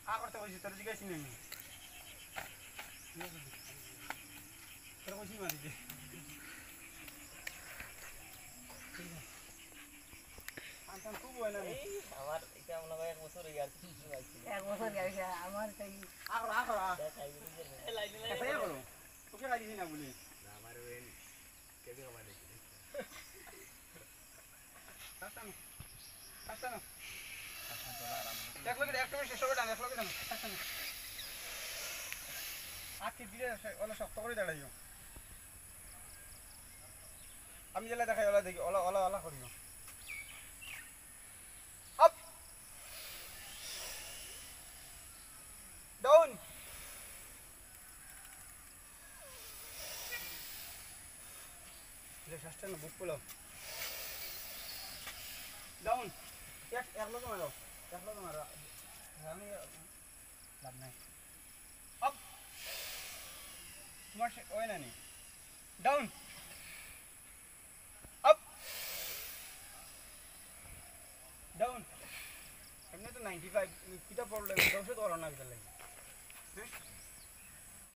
হা করতে কইছি তোর জিজ্ঞাসি নেই তোর কইছি মারি দে আনতাম খুব হয় না এই আমার এটা মনে হয় 1 বছর হয়ে গেছে 1 বছর গেছে আমার তাই আগরা দেখাই দিই এই লাইন লাইন করো তোকে গাইছি না বলি না আমার ওই কেবে কমা দেখি আসানো আসানো দেখলো কি একটা শেষ হবে না দেখলো কি না আসানো আজকে দিলে ওলা শক্ত করে দাঁড়াইও আমি যেটা দেখাই ওলা দেখি ওলা ওলা ওলা করিও আপ ডাউন এটা শাস্ত্র না বুক পোলো ডাউন এক লোক মারো আমি লাভ নাই আপ তোমার ওই না নি ডাউন আপ ডাউন এমনি তো 95 কিটা প্রবলেম 10 তো করো না ভিতর লাগে হ্যাঁ